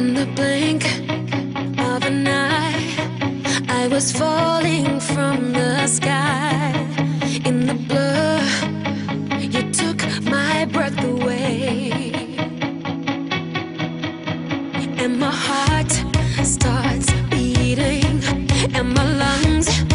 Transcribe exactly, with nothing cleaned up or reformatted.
In the blink of an eye, I was falling from the sky. In the blur, you took my breath away, and my heart starts beating, and my lungs